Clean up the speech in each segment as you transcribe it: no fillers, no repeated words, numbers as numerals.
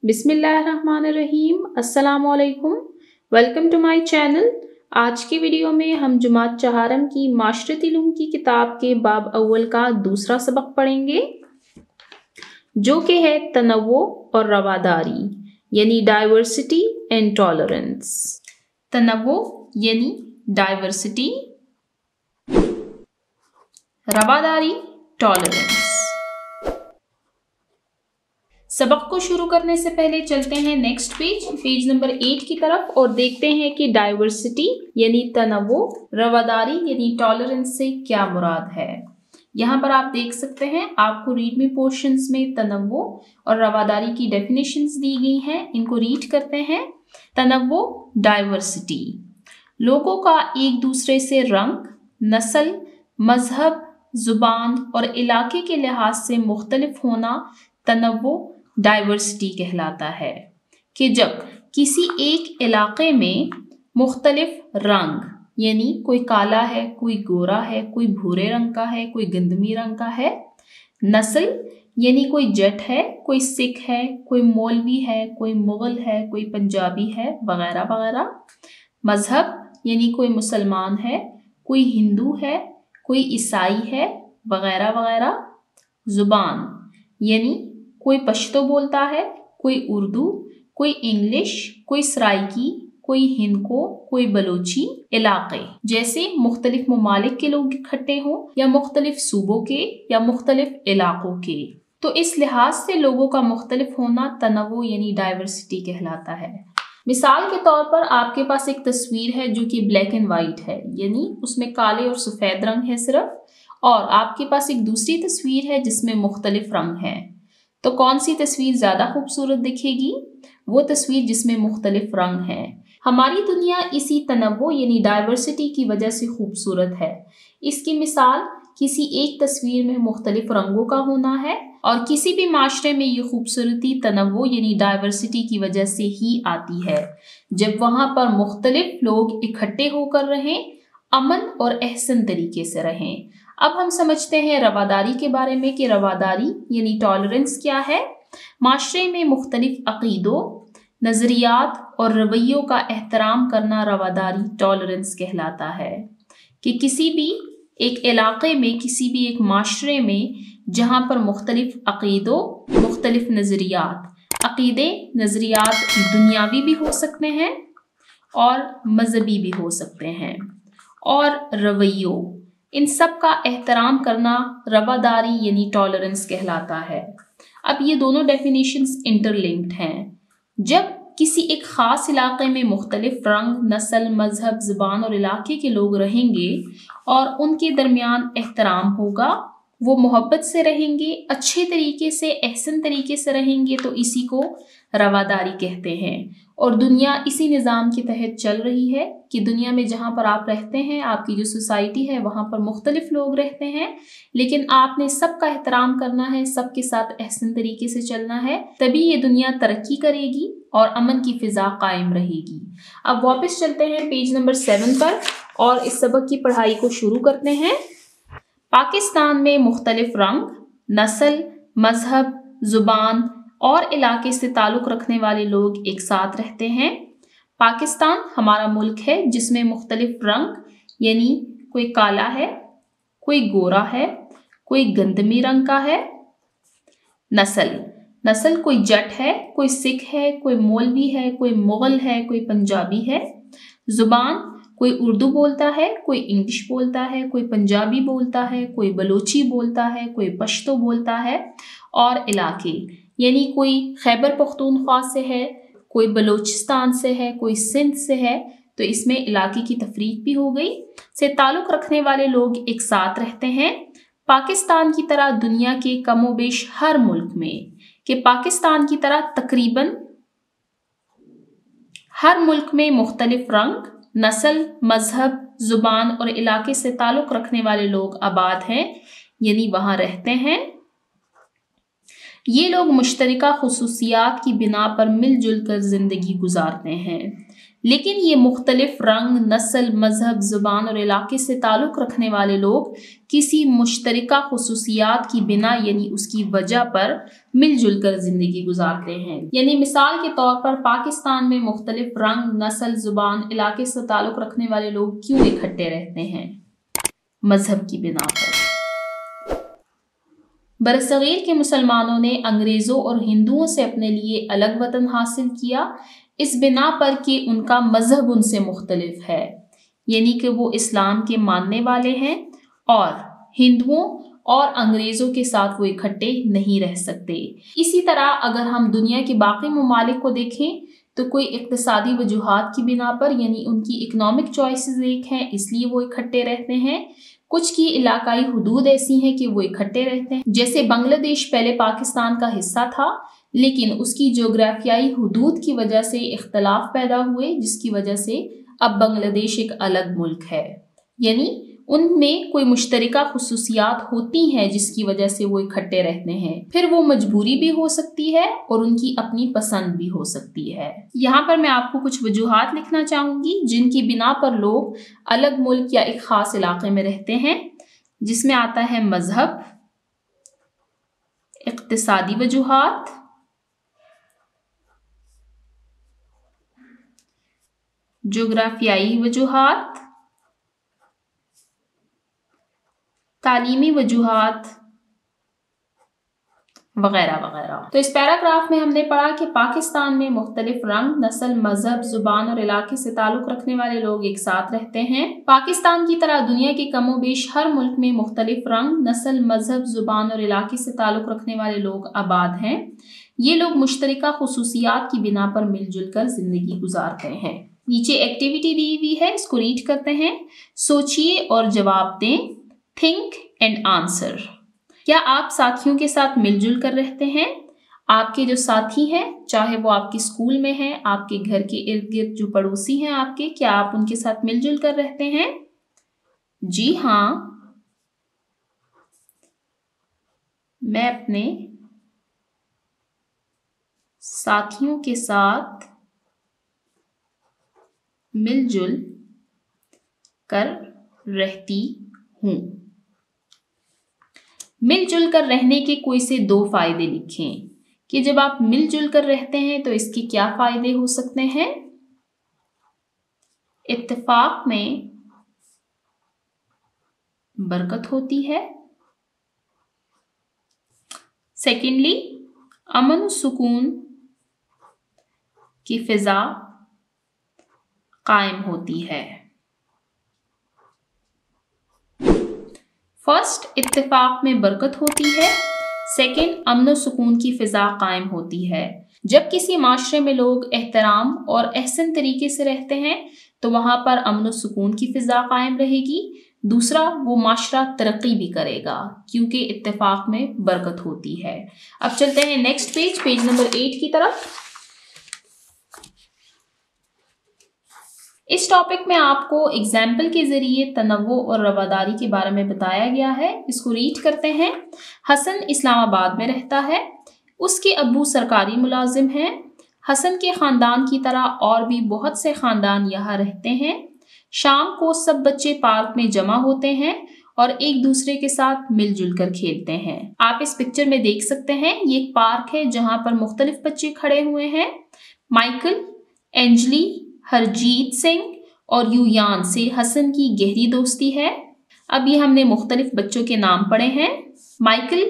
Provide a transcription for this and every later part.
बिस्मिल्लाहिर्रहमानिर्रहीम। अस्सलामुअलैकुम। Welcome to my channel. आज की वीडियो में हम जुमात चहारम की माशरती इल्म की किताब के बाब अव्वल का दूसरा सबक पढ़ेंगे, जो कि है तनव्वु और रवादारी यानी डाइवर्सिटी एंड टॉलरेंस। तनव्वु यानी डाइवर्सिटी, रवादारी टॉलरेंस। सबक को शुरू करने से पहले चलते हैं नेक्स्ट पेज नंबर 8 की तरफ और देखते हैं कि डाइवर्सिटी यानी तनव्वु, रवादारी यानी टॉलरेंस से क्या मुराद है। यहाँ पर आप देख सकते हैं, आपको रीड में पोर्शंस में तनव्वु और रवादारी की डेफिनेशंस दी गई हैं। इनको रीड करते हैं। तनव्वु डाइवर्सिटी, लोगों का एक दूसरे से रंग, नस्ल, मजहब, जुबान और इलाके के लिहाज से मुख्तलिफ होना तनव्वु डाइवर्सिटी कहलाता है। कि जब किसी एक इलाके में मुख्तलिफ रंग यानी कोई काला है, कोई गोरा है, कोई भूरे रंग का है, कोई गंदमी रंग का है, नस्ल यानी कोई जट है, कोई सिख है, कोई मौलवी है, कोई मुगल है, कोई पंजाबी है, वगैरह वगैरह, मजहब यानी कोई मुसलमान है, कोई हिंदू है, कोई ईसाई है, वगैरह वगैरह, जुबान यानी कोई पश्तो बोलता है, कोई उर्दू, कोई इंग्लिश, कोई सराइकी, कोई हिंदको, कोई बलोची, इलाके जैसे मुख्तलिफ ममालिक के लोग इकट्ठे हों या मुख्तलिफ सूबों के या मुख्तलिफ इलाकों के। तो इस लिहाज से लोगों का मुख्तलिफ होना तनव्वु यानी डाइवर्सिटी कहलाता है। मिसाल के तौर पर आपके पास एक तस्वीर है जो कि ब्लैक एंड वाइट है, यानी उसमें काले और सफ़ेद रंग है सिर्फ, और आपके पास एक दूसरी तस्वीर है जिसमें मुख्तलिफ रंग है। तो कौन सी तस्वीर ज़्यादा खूबसूरत दिखेगी? वो तस्वीर जिसमें मुख्तलिफ रंग है। हमारी दुनिया इसी तनव्वु यानी डाइवर्सिटी की वजह से खूबसूरत है। इसकी मिसाल किसी एक तस्वीर में मुख्तलिफ रंगों का होना है, और किसी भी माशरे में ये खूबसूरती तनव्वु यानी डाइवर्सिटी की वजह से ही आती है, जब वहाँ पर मुख्तलिफ लोग इकट्ठे होकर रहें, अमन और एहसन तरीके से रहें। अब हम समझते हैं रवादारी के बारे में कि रवादारी यानी टॉलरेंस क्या है। माशरे में मुख्तलिफ अकीदों, नज़रियात और रवैयों का एहतराम करना रवादारी टॉलरेंस कहलाता है। कि किसी भी एक इलाके में, किसी भी एक माशरे में जहाँ पर मुख्तलिफ अकीदों, मुख्तलिफ नज़रियात, अकीदे नज़रियात दुनियावी भी हो सकते हैं और मजहबी भी हो सकते हैं, और रवैयों, इन सब का एहतराम करना रवादारी यानी टॉलरेंस कहलाता है। अब ये दोनों डेफिनेशंस इंटरलिंक्ड हैं। जब किसी एक ख़ास इलाके में मुख्तलिफ रंग, नस्ल, मजहब, ज़ुबान और इलाके के लोग रहेंगे और उनके दरमियान एहतराम होगा, वो मोहब्बत से रहेंगे, अच्छे तरीके से, एहसन तरीके से रहेंगे, तो इसी को रवादारी कहते हैं। और दुनिया इसी निज़ाम के तहत चल रही है कि दुनिया में जहाँ पर आप रहते हैं, आपकी जो सोसाइटी है, वहाँ पर मुख्तलिफ लोग रहते हैं, लेकिन आपने सबका एहतराम करना है, सबके साथ एहसन तरीके से चलना है, तभी ये दुनिया तरक्की करेगी और अमन की फ़िज़ा कायम रहेगी। अब वापस चलते हैं पेज नंबर 7 पर और इस सबक की पढ़ाई को शुरू करते हैं। पाकिस्तान में मुख्तलिफ रंग, नस्ल, मजहब, ज़ुबान और इलाके से ताल्लुक़ रखने वाले लोग एक साथ रहते हैं। पाकिस्तान हमारा मुल्क है जिसमें मुख्तलिफ रंग यानी कोई काला है, कोई गोरा है, कोई गंदमी रंग का है, नस्ल कोई जट है, कोई सिख है, कोई मौलवी है, कोई मुगल है, कोई पंजाबी है, ज़ुबान कोई उर्दू बोलता है, कोई इंग्लिश बोलता है, कोई पंजाबी बोलता है, कोई बलोची बोलता है, कोई पश्तो बोलता है, और इलाके यानी कोई खैबर पख्तूनख्वा से है, कोई बलोचिस्तान से है, कोई सिंध से है, तो इसमें इलाके की तफरीक भी हो गई, से ताल्लुक़ रखने वाले लोग एक साथ रहते हैं। पाकिस्तान की तरह दुनिया के कमोबेश हर मुल्क में, कि पाकिस्तान की तरह तकरीबन हर मुल्क में मुख्तलिफ रंग, नस्ल, मजहब, ज़ुबान और इलाके से ताल्लुक़ रखने वाले लोग आबाद हैं, यानी वहाँ रहते हैं। ये लोग मुश्तरका खुसूसियात की बिना पर मिलजुल कर ज़िंदगी गुजारते हैं। लेकिन ये मुख्तलिफ रंग, नस्ल, मजहब, ज़ुबान और इलाके से ताल्लुक़ रखने वाले लोग किसी मुश्तरका खुसूसियात की बिना यानी उसकी वजह पर मिलजुल कर ज़िंदगी गुजारते हैं। यानी मिसाल के तौर पर पाकिस्तान में मुख्तलिफ रंग, नस्ल, ज़ुबान, इलाके से ताल्लुक़ रखने वाले लोग क्यों इकट्ठे रहते हैं? मजहब की बिना पर। बरसगीर के मुसलमानों ने अंग्रेज़ों और हिंदुओं से अपने लिए अलग वतन हासिल किया इस बिना पर कि उनका मजहब उनसे मुख्तलिफ है, यानी कि वो इस्लाम के मानने वाले हैं और हिंदुओं और अंग्रेज़ों के साथ वो इकट्ठे नहीं रह सकते। इसी तरह अगर हम दुनिया के बाकी ममालिक को देखें तो कोई इक्तिसादी वजूहात की बिना पर यानी उनकी इकनॉमिक चॉइसेस एक हैं इसलिए वो इकट्ठे रहते हैं। कुछ की इलाकाई हुदूद ऐसी हैं कि वो इकट्ठे रहते हैं, जैसे बांग्लादेश पहले पाकिस्तान का हिस्सा था लेकिन उसकी जोग्राफियाई हुदूद की वजह से इख्तलाफ पैदा हुए जिसकी वजह से अब बांग्लादेश एक अलग मुल्क है। यानी उनमें कोई मुश्तरका खुसूसियात होती हैं जिसकी वजह से वो इकट्ठे रहते हैं। फिर वो मजबूरी भी हो सकती है और उनकी अपनी पसंद भी हो सकती है। यहाँ पर मैं आपको कुछ वजूहात लिखना चाहूँगी जिनकी बिना पर लोग अलग मुल्क या एक ख़ास इलाके में रहते हैं, जिसमें आता है मजहब, इक्तिसादी वजूहात, जोग्राफियाई वजूहात, तालीमी वजूहात वगैरह वगैरह। तो इस पैराग्राफ में हमने पढ़ा कि पाकिस्तान में मुख्तलिफ रंग, नस्ल, मजहब, जुबान और इलाके से ताल्लुक़ रखने वाले लोग एक साथ रहते हैं। पाकिस्तान की तरह दुनिया के कमोबेश हर मुल्क में मुख्तलिफ रंग, नस्ल, मजहब, जुबान और इलाके से ताल्लुक़ रखने वाले लोग आबाद हैं। ये लोग मुश्तरका खुसूसियात की बिना पर मिलजुल कर जिंदगी गुजारते हैं। नीचे एक्टिविटी दी हुई है, इसको रीड करते हैं। सोचिए और जवाब दें। Think and answer. क्या आप साथियों के साथ मिलजुल कर रहते हैं? आपके जो साथी हैं, चाहे वो आपके स्कूल में हैं, आपके घर के इर्द गिर्द जो पड़ोसी हैं आपके, क्या आप उनके साथ मिलजुल कर रहते हैं? जी हाँ, मैं अपने साथियों के साथ मिलजुल कर रहती हूँ। मिलजुल कर रहने के कोई से 2 फायदे लिखें कि जब आप मिलजुल कर रहते हैं तो इसके क्या फायदे हो सकते हैं। इत्तेफाक में बरकत होती है। सेकेंडली, अमन और सुकून की फिजा कायम होती है। फर्स्ट, इत्तेफाक में बरकत होती है। सेकंड, अमन और सुकून की फिजा कायम होती है। जब किसी माशरे में लोग एहतराम और एहसन तरीके से रहते हैं तो वहां पर अमन और सुकून की फिजा कायम रहेगी। दूसरा, वो माशरा तरक्की भी करेगा क्योंकि इत्तेफाक में बरकत होती है। अब चलते हैं नेक्स्ट पेज, पेज नंबर 8 की तरफ। इस टॉपिक में आपको एग्जाम्पल के जरिए तनव्वु और रवादारी के बारे में बताया गया है। इसको रीड करते हैं। हसन इस्लामाबाद में रहता है। उसके अब्बू सरकारी मुलाजिम हैं। हसन के ख़ानदान की तरह और भी बहुत से ख़ानदान यहाँ रहते हैं। शाम को सब बच्चे पार्क में जमा होते हैं और एक दूसरे के साथ मिलजुल कर खेलते हैं। आप इस पिक्चर में देख सकते हैं, ये एक पार्क है जहाँ पर मुख्तलिफ बच्चे खड़े हुए हैं। माइकल, एंजली, हरजीत सिंह और युयान से हसन की गहरी दोस्ती है। अब ये हमने मुख्तलिफ बच्चों के नाम पढ़े हैं। माइकल,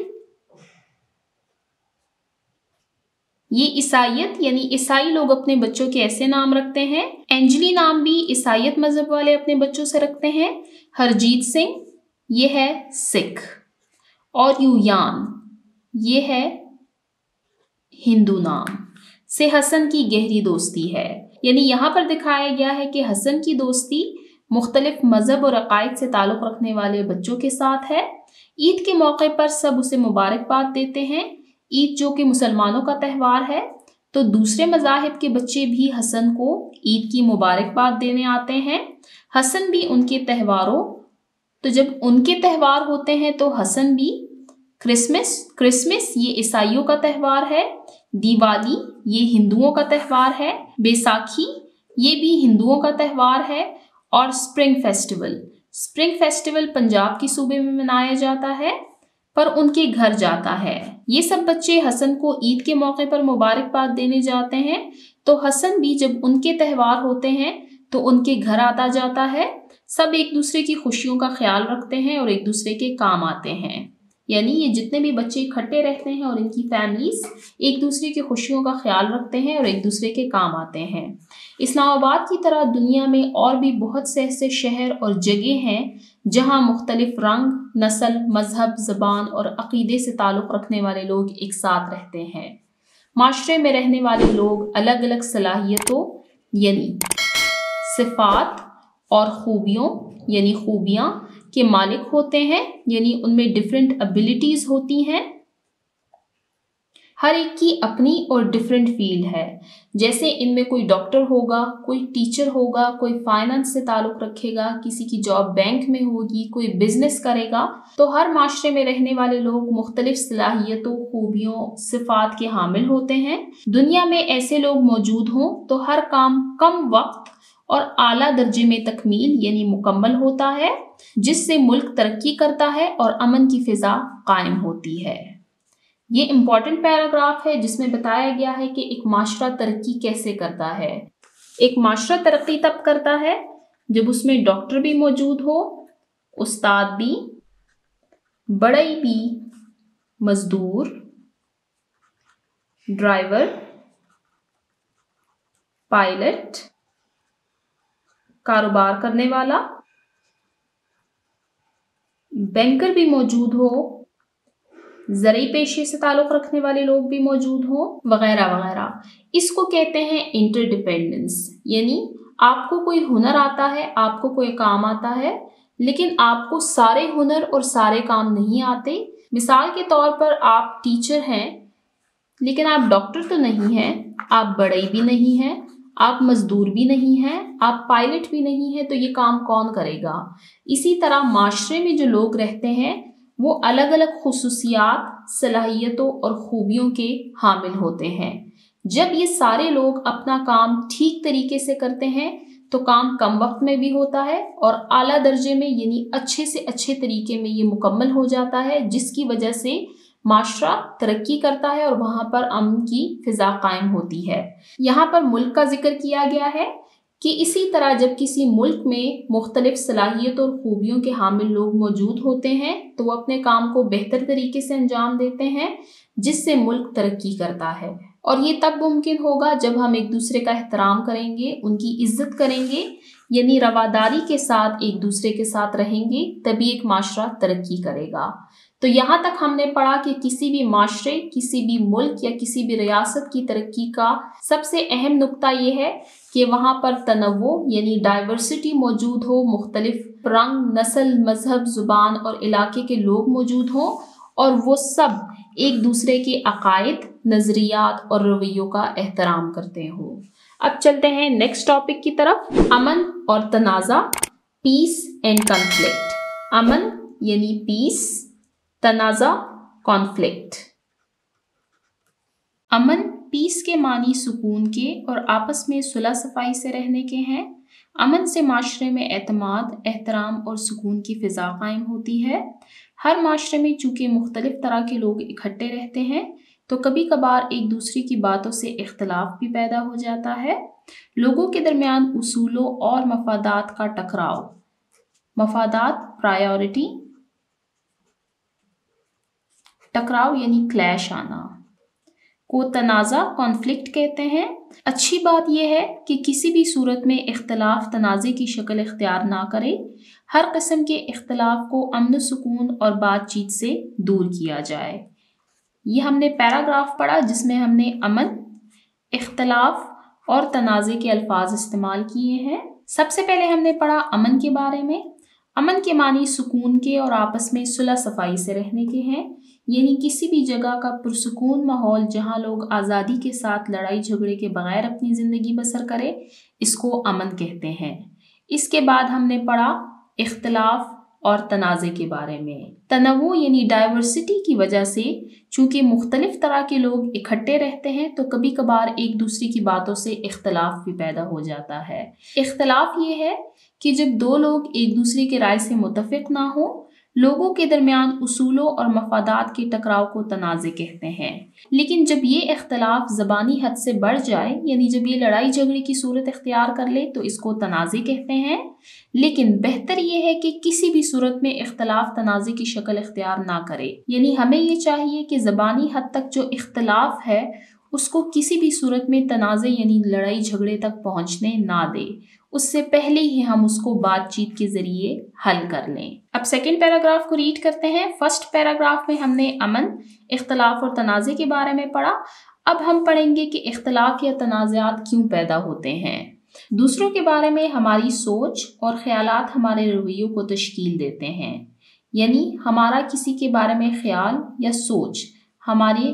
ये ईसाइयत यानी ईसाई लोग अपने बच्चों के ऐसे नाम रखते हैं। एंजली नाम भी ईसाइयत मजहब वाले अपने बच्चों से रखते हैं। हरजीत सिंह ये है सिख और युयान ये है हिंदू नाम से हसन की गहरी दोस्ती है। यानी यहाँ पर दिखाया गया है कि हसन की दोस्ती मुख्तलिफ मजहब और अकायद से ताल्लुक़ रखने वाले बच्चों के साथ है। ईद के मौके पर सब उसे मुबारकबाद देते हैं। ईद जो कि मुसलमानों का त्यौहार है तो दूसरे मज़ाहिब के बच्चे भी हसन को ईद की मुबारकबाद देने आते हैं। हसन भी उनके त्योहारों, तो जब उनके त्यौहार होते हैं तो हसन भी क्रिसमस ये ईसाइयों का त्यौहार है। दिवाली ये हिंदुओं का त्यौहार है। बैसाखी ये भी हिंदुओं का त्यौहार है। और स्प्रिंग फेस्टिवल पंजाब के सूबे में मनाया जाता है, पर उनके घर जाता है। ये सब बच्चे हसन को ईद के मौके पर मुबारकबाद देने जाते हैं, तो हसन भी जब उनके त्यौहार होते हैं तो उनके घर आता जाता है। सब एक दूसरे की खुशियों का ख्याल रखते हैं और एक दूसरे के काम आते हैं। यानी ये जितने भी बच्चे इकट्ठे रहते हैं और इनकी फैमिलीज एक दूसरे की खुशियों का ख्याल रखते हैं और एक दूसरे के काम आते हैं। इस्लामाबाद की तरह दुनिया में और भी बहुत से ऐसे शहर और जगह हैं जहां मुख्तलिफ रंग, नस्ल, मजहब, ज़बान और अकीदे से ताल्लुक़ रखने वाले लोग एक साथ रहते हैं। माशरे में रहने वाले लोग अलग अलग सलाहियतों यानी सिफ़ात और खूबियों यानी खूबियाँ के मालिक होते हैं, यानी उनमें डिफरेंट एबिलिटीज होती हैं। हर एक की अपनी और डिफरेंट फील्ड है। जैसे इनमें कोई डॉक्टर होगा, कोई टीचर होगा, कोई फाइनेंस से ताल्लुक़ रखेगा, किसी की जॉब बैंक में होगी, कोई बिजनेस करेगा। तो हर माशरे में रहने वाले लोग मुख्तलिफ सलाहियतों, खूबियों, सिफात के हामिल होते हैं। दुनिया में ऐसे लोग मौजूद हों तो हर काम कम वक्त और आला दर्जे में तकमील यानी मुकम्मल होता है, जिससे मुल्क तरक्की करता है और अमन की फिजा कायम होती है। ये इम्पॉर्टेंट पैराग्राफ है जिसमें बताया गया है कि एक माशरा तरक्की कैसे करता है। एक माशरा तरक्की तब करता है जब उसमें डॉक्टर भी मौजूद हो, उस्ताद भी, बड़ई भी, मजदूर, ड्राइवर, पायलट, कारोबार करने वाला, बैंकर भी मौजूद हो, ज़रूरी पेशे से ताल्लुक़ रखने वाले लोग भी मौजूद हो, वगैरह वगैरह। इसको कहते हैं इंटरडिपेंडेंस। यानी आपको कोई हुनर आता है, आपको कोई काम आता है, लेकिन आपको सारे हुनर और सारे काम नहीं आते। मिसाल के तौर पर आप टीचर हैं लेकिन आप डॉक्टर तो नहीं हैं, आप बड़ई भी नहीं हैं, आप मजदूर भी नहीं हैं, आप पायलट भी नहीं हैं, तो ये काम कौन करेगा। इसी तरह माशरे में जो लोग रहते हैं वो अलग अलग खुसूसियात, सलाहियतों और खूबियों के हामिल होते हैं। जब ये सारे लोग अपना काम ठीक तरीके से करते हैं तो काम कम वक्त में भी होता है और आला दर्जे में यानी अच्छे से अच्छे तरीके में ये मुकम्मल हो जाता है, जिसकी वजह से माशरा तरक्की करता है और वहाँ पर अमन की फिजा कायम होती है। यहाँ पर मुल्क का जिक्र किया गया है कि इसी तरह जब किसी मुल्क में मुख्तलिफ सलाहियत और खूबियों के हामिल लोग मौजूद होते हैं तो वो अपने काम को बेहतर तरीके से अंजाम देते हैं, जिससे मुल्क तरक्की करता है। और ये तब मुमकिन होगा जब हम एक दूसरे का एहतराम करेंगे, उनकी इज्जत करेंगे, यानी रवादारी के साथ एक दूसरे के साथ रहेंगे, तभी एक माशरा तरक्की करेगा। तो यहाँ तक हमने पढ़ा कि किसी भी माशरे, किसी भी मुल्क या किसी भी रियासत की तरक्की का सबसे अहम नुक्ता ये है कि वहाँ पर तनव्वु यानी डाइवर्सिटी मौजूद हो, मुख्तलिफ रंग, नस्ल, मजहब, ज़ुबान और इलाके के लोग मौजूद हों और वो सब एक दूसरे के अकायद, नज़रियात और रवैयों का एहतराम करते हों। अब चलते हैं नेक्स्ट टॉपिक की तरफ, अमन और तनाज़ा, पीस एंड कॉन्फ्लिक्ट। अमन यानी पीस, तनाज़ा कॉन्फ्लिक्ट। अमन पीस के मानी सुकून के और आपस में सुलह सफाई से रहने के हैं। अमन से माशरे में एतमाद, एहतराम और सुकून की फ़िज़ा कायम होती है। हर माशरे में चूँकि मुख्तलिफ तरह के लोग इकट्ठे रहते हैं तो कभी कभार एक दूसरे की बातों से इख्तलाफ भी पैदा हो जाता है। लोगों के दरमियान उसूलों और मफादात का टकराव, मफादात प्रायोरिटी, टकराव यानी क्लैश आना, को तनाज़ा कॉन्फ्लिक्ट कहते हैं। अच्छी बात यह है कि किसी भी सूरत में इख्तलाफ तनाज़े की शक्ल इख्तियार ना करे। हर किस्म के इख्तलाफ को अमन, सुकून और बातचीत से दूर किया जाए। ये हमने पैराग्राफ पढ़ा जिसमें हमने अमन, इख्तलाफ और तनाज़े के अल्फाज इस्तेमाल किए हैं। सबसे पहले हमने पढ़ा अमन के बारे में। अमन के मानी सुकून के और आपस में सुलह सफाई से रहने के हैं, यानी किसी भी जगह का पुरसुकून माहौल जहाँ लोग आज़ादी के साथ लड़ाई झगड़े के बगैर अपनी ज़िंदगी बसर करें, इसको अमन कहते हैं। इसके बाद हमने पढ़ा इख्तलाफ और तनाज़े के बारे में। तनव्वु यानी डाइवर्सिटी की वजह से चूंकि मुख्तलिफ तरह के लोग इकट्ठे रहते हैं तो कभी कभार एक दूसरे की बातों से इख्तलाफ भी पैदा हो जाता है। इख्तलाफ ये है कि जब दो लोग एक दूसरे के राय से मुत्तफिक ना हो, लोगों के दरमियान उसूलों और मफादात के टकराव को तनाज़े कहते हैं। लेकिन जब ये इख्तलाफ ज़बानी हद से बढ़ जाए, यानी जब ये लड़ाई झगड़े की सूरत इख्तियार कर ले, तो इसको तनाज़े कहते हैं। लेकिन बेहतर ये है कि किसी भी सूरत में इख्तलाफ तनाज़े की शक्ल इख्तियार ना करे, यानी हमें ये चाहिए कि ज़बानी हद तक जो इख्तलाफ है उसको किसी भी सूरत में तनाज़े यानी लड़ाई झगड़े तक पहुँचने ना दे, उससे पहले ही हम उसको बातचीत के जरिए हल कर लें। अब सेकंड पैराग्राफ को रीड करते हैं। फर्स्ट पैराग्राफ में हमने अमन, इख्तलाफ और तनाज़े के बारे में पढ़ा। अब हम पढ़ेंगे कि इख्तलाफ या तनाज़ात क्यों पैदा होते हैं। दूसरों के बारे में हमारी सोच और ख्यालात हमारे रवैयों को तश्कील देते हैं, यानी हमारा किसी के बारे में ख्याल या सोच हमारे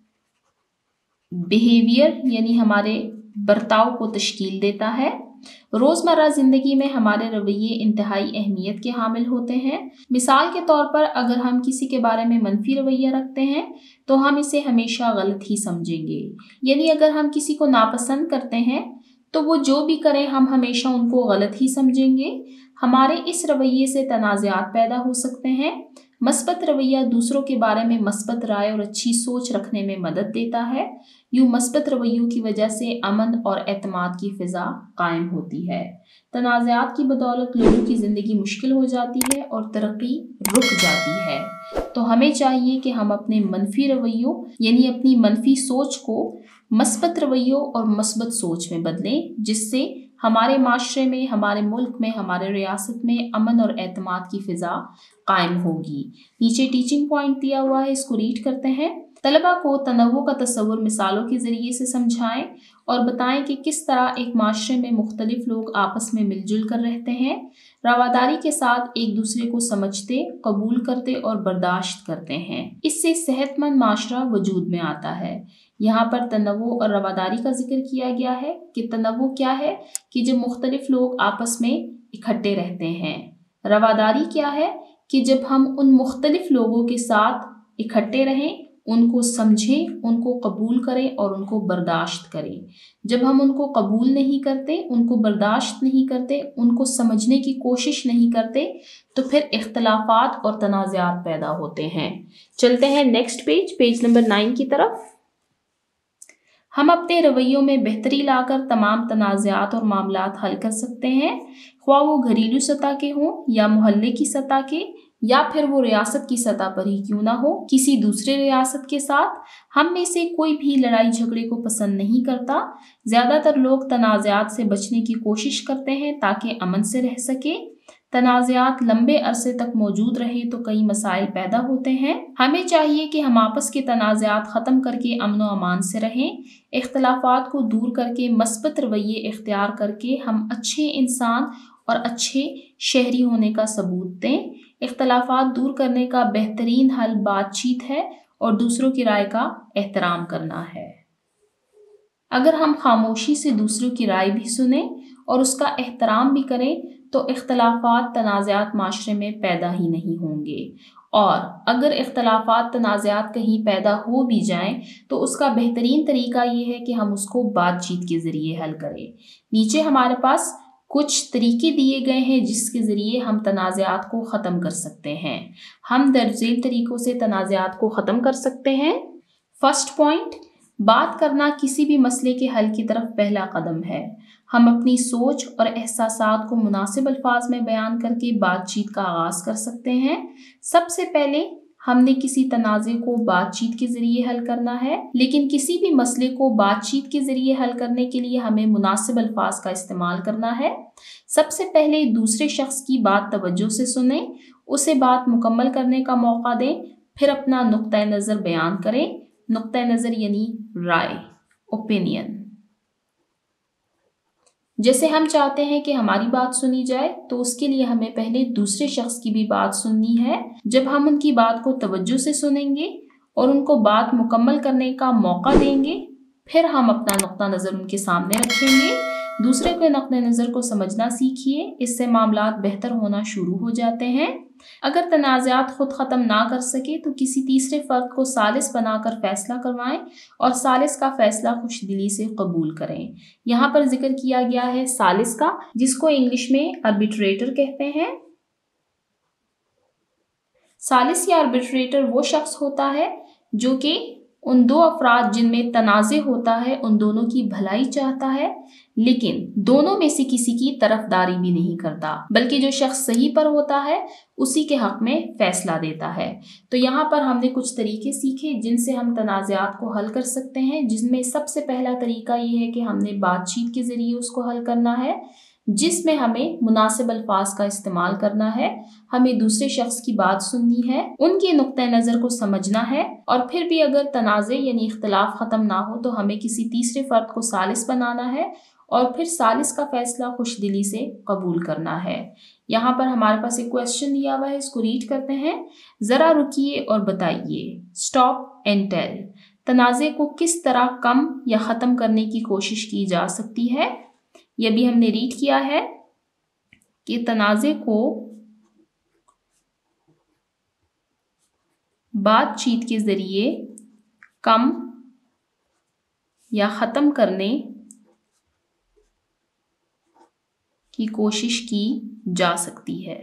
बिहेवियर यानी हमारे बर्ताव को तश्कील देता है। रोज़मर्रा ज़िंदगी में हमारे रवैये इंतहाई अहमियत के हामिल होते हैं। मिसाल के तौर पर अगर हम किसी के बारे में मनफी रवैया रखते हैं तो हम इसे हमेशा गलत ही समझेंगे, यानी अगर हम किसी को नापसंद करते हैं तो वो जो भी करें हम हमेशा उनको गलत ही समझेंगे। हमारे इस रवैये से तनाज़ात पैदा हो सकते हैं। मस्बत रवैया दूसरों के बारे में मस्बत राय और अच्छी सोच रखने में मदद देता है। यूँ मस्बत रवैयों की वजह से अमन और एतमाद की फ़िज़ा कायम होती है। तनाज़ात की बदौलत लोगों की ज़िंदगी मुश्किल हो जाती है और तरक्की रुक जाती है। तो हमें चाहिए कि हम अपने मनफी रवैयों यानी अपनी मनफी सोच को मस्बत रवैयों और मस्बत सोच में बदलें, जिससे हमारे माशरे में, हमारे मुल्क में, हमारे रियासत में अमन और एतमाद की फ़िज़ा कायम होगी। नीचे टीचिंग पॉइंट दिया हुआ है, इसको रीड करते हैं। तलबा को तनव्वु का तस्वुर मिसालों के ज़रिए से समझाएं और बताएं कि किस तरह एक माशरे में मुख्तलिफ लोग आपस में मिलजुल कर रहते हैं, रवादारी के साथ एक दूसरे को समझते, कबूल करते और बर्दाश्त करते हैं। इससे सेहतमंद माशरा वजूद में आता है। यहाँ पर तनव्वु और रवादारी का जिक्र किया गया है कि तनव्वु क्या है कि जब मुख्तलिफ लोग आपस में इकट्ठे रहते हैं। रवादारी क्या है कि जब हम उन मुख्तलिफ लोगों के साथ इकट्ठे रहें, उनको समझें, उनको कबूल करें और उनको बर्दाश्त करें। जब हम उनको कबूल नहीं करते, उनको बर्दाश्त नहीं करते, उनको समझने की कोशिश नहीं करते, तो फिर इख्तलाफात और तनाज़ात पैदा होते हैं। चलते हैं नेक्स्ट पेज नंबर 9 की तरफ। हम अपने रवैयों में बेहतरी लाकर तमाम तनाज़ात और मामलात हल कर सकते हैं, ख्वाह वो घरेलू सतह के हों या मोहल्ले की सतह के, या फिर वो रियासत की सतह पर ही क्यों ना हो, किसी दूसरे रियासत के साथ। हम में से कोई भी लड़ाई झगड़े को पसंद नहीं करता। ज़्यादातर लोग तनाज़ात से बचने की कोशिश करते हैं ताकि अमन से रह सके। तनाज़ात लंबे अरसे तक मौजूद रहे तो कई मसाइल पैदा होते हैं। हमें चाहिए कि हम आपस के तनाज़ात ख़त्म करके अमन व अमान से रहें। इख्तलाफात को दूर करके मस्बत रवैये इख्तियार करके हम अच्छे इंसान और अच्छे शहरी होने का सबूत दें। इख्तलाफात दूर करने का बेहतरीन हल बातचीत है और दूसरों की राय का एहतराम करना है। अगर हम खामोशी से दूसरों की राय भी सुने और उसका एहतराम भी करें तो इख्तलाफात तनाज़ात माशरे में पैदा ही नहीं होंगे। और अगर इख्तलाफात तनाज़ात कहीं पैदा हो भी जाएं तो उसका बेहतरीन तरीका ये है कि हम उसको बातचीत के ज़रिए हल करें। नीचे हमारे पास कुछ तरीके दिए गए हैं जिसके ज़रिए हम तनाज़ात को ख़त्म कर सकते हैं। हम दर्जेल तरीक़ों से तनाज़ात को ख़त्म कर सकते हैं। फर्स्ट पॉइंट, बात करना किसी भी मसले के हल की तरफ पहला कदम है। हम अपनी सोच और एहसासात को मुनासिब अल्फाज में बयान करके बातचीत का आगाज़ कर सकते हैं। सबसे पहले हमने किसी तनाज़े को बातचीत के ज़रिए हल करना है, लेकिन किसी भी मसले को बातचीत के ज़रिए हल करने के लिए हमें मुनासिब अल्फाज का इस्तेमाल करना है। सबसे पहले दूसरे शख्स की बात तवज्जो से सुनें, उसे बात मुकम्मल करने का मौका दें, फिर अपना नुक्ता नज़र बयान करें। नुक्ता नज़र यानी राय, ओपिनियन। जैसे हम चाहते हैं कि हमारी बात सुनी जाए तो उसके लिए हमें पहले दूसरे शख्स की भी बात सुननी है। जब हम उनकी बात को तवज्जो से सुनेंगे और उनको बात मुकम्मल करने का मौका देंगे, फिर हम अपना नुक्ता नज़र उनके सामने रखेंगे। दूसरे के नुक्ता नज़र को समझना सीखिए, इससे मामलात बेहतर होना शुरू हो जाते हैं। अगर तनाज़ात खुद ख़त्म ना कर सके तो किसी तीसरे फ़र्द को सालिस बनाकर फ़ैसला करवाएं और सालिस का फ़ैसला खुशदिली से कबूल करें। यहाँ पर जिक्र किया गया है सालिस का, जिसको इंग्लिश में आर्बिट्रेटर कहते हैं। सालिस या आर्बिट्रेटर वो शख्स होता है जो कि उन दो अफराद जिनमें तनाज़े होता है उन दोनों की भलाई चाहता है, लेकिन दोनों में से किसी की तरफदारी भी नहीं करता, बल्कि जो शख्स सही पर होता है उसी के हक में फैसला देता है। तो यहाँ पर हमने कुछ तरीके सीखे जिनसे हम तनाज़ात को हल कर सकते हैं, जिसमें सबसे पहला तरीका ये है कि हमने बातचीत के ज़रिए उसको हल करना है, जिसमें हमें मुनासिब अल्फाज का इस्तेमाल करना है, हमें दूसरे शख्स की बात सुननी है, उनके नुक्ते नज़र को समझना है, और फिर भी अगर तनाज़े यानी इख्तिलाफ ख़त्म ना हो तो हमें किसी तीसरे फ़र्द को सालिस बनाना है और फिर सालिस का फ़ैसला खुशदिली से कबूल करना है। यहाँ पर हमारे पास एक क्वेश्चन दिया हुआ है, इसको रीड करते हैं। ज़रा रुकिए और बताइए, स्टॉप एंड टेल, तनाज़े को किस तरह कम या ख़त्म करने की कोशिश की जा सकती है। यह भी हमने रीड किया है कि तनाज़े को बातचीत के ज़रिए कम या ख़त्म करने की कोशिश की जा सकती है।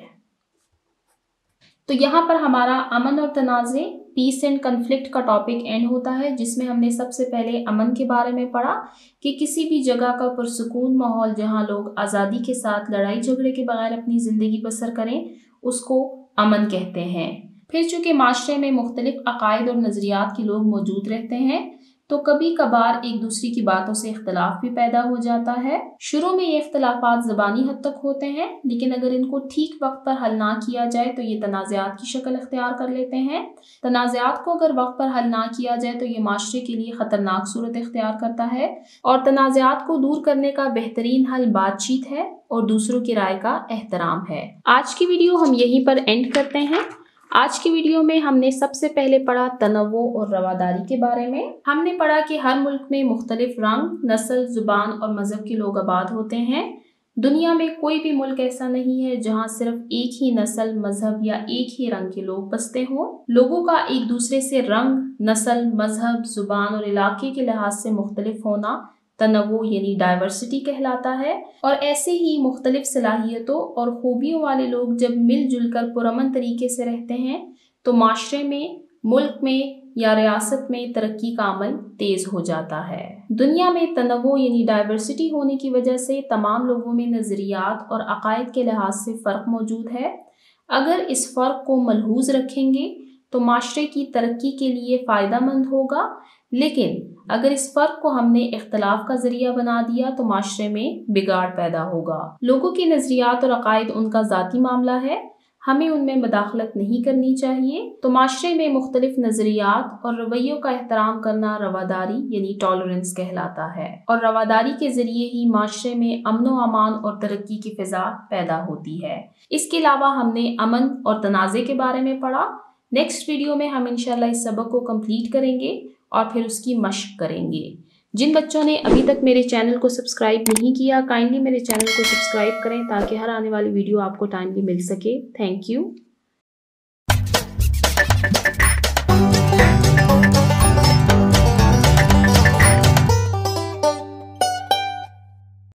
तो यहाँ पर हमारा अमन और तनाज़े, पीस एंड कन्फ्लिक्ट का टॉपिक एंड होता है, जिसमें हमने सबसे पहले अमन के बारे में पढ़ा कि किसी भी जगह का पुरसुकून माहौल जहाँ लोग आज़ादी के साथ लड़ाई झगड़े के बगैर अपनी ज़िंदगी बसर करें उसको अमन कहते हैं। फिर चूँकि माशरे में मुख्तलिफ अकायद और नज़रियात के लोग मौजूद रहते हैं तो कभी कभार एक दूसरे की बातों से इख्तलाफ भी पैदा हो जाता है। शुरू में ये इख्तलाफात ज़बानी हद तक होते हैं, लेकिन अगर इनको ठीक वक्त पर हल ना किया जाए तो ये तनाज़ात की शक्ल इख्तियार कर लेते हैं। तनाज़ात को अगर वक्त पर हल ना किया जाए तो ये माशरे के लिए ख़तरनाक सूरत इख्तियार करता है, और तनाज़ात को दूर करने का बेहतरीन हल बातचीत है और दूसरों की राय का एहतराम है। आज की वीडियो हम यहीं पर एंड करते हैं। आज की वीडियो में हमने सबसे पहले पढ़ा तनव्वो और रवादारी के बारे में। हमने पढ़ा कि हर मुल्क में मुख्तलिफ रंग, नस्ल, जुबान और मजहब के लोग आबाद होते हैं। दुनिया में कोई भी मुल्क ऐसा नहीं है जहां सिर्फ एक ही नस्ल, मजहब या एक ही रंग के लोग बसते हों। लोगों का एक दूसरे से रंग, नस्ल, मजहब, जुबान और इलाके के लिहाज से मुख्तलिफ होना तनव्वो यानी डाइवर्सिटी कहलाता है। और ऐसे ही मुख्तलिफ सलाहियतों और खूबियों वाले लोग जब मिलजुल कर पुरअमन तरीके से रहते हैं तो माशरे में, मुल्क में या रियासत में तरक्की का अमल तेज़ हो जाता है। दुनिया में तनव्वो यानी डाइवर्सिटी होने की वजह से तमाम लोगों में नज़रियात और अकायद के लिहाज से फ़र्क मौजूद है। अगर इस फ़र्क को मलहूज़ रखेंगे तो माशरे की तरक्की के लिए फ़ायदा मंद होगा, लेकिन अगर इस फ़र्क को हमने इख्तलाफ का ज़रिया बना दिया तो माशरे में बिगाड़ पैदा होगा। लोगों के नज़रियात और अकायद उनका ज़ाती मामला है, हमें उनमें मदाखलत नहीं करनी चाहिए। तो माशरे में मुख्तलिफ नज़रियात और रवैयों का एहतराम करना रवादारी यानी टॉलरेंस कहलाता है, और रवादारी के ज़रिए ही माशरे में अमन व अमान और तरक्की की फ़िज़ा पैदा होती है। इसके अलावा हमने अमन और तनाज़े के बारे में पढ़ा। नेक्स्ट वीडियो में हम इंशाल्लाह इस सबक को कंप्लीट करेंगे और फिर उसकी मश्क करेंगे। जिन बच्चों ने अभी तक मेरे चैनल को सब्सक्राइब नहीं किया, काइंडली मेरे चैनल को सब्सक्राइब करें ताकि हर आने वाली वीडियो आपको टाइमली मिल सके। Thank you.